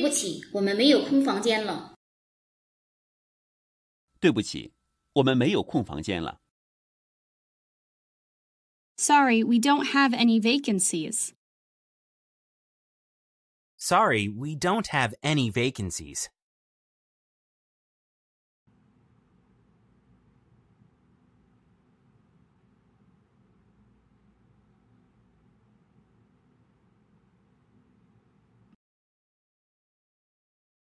不起，我们没有空房间了。 对不起，我们没有空房间了。 Sorry, we don't have any vacancies. Sorry, we don't have any vacancies.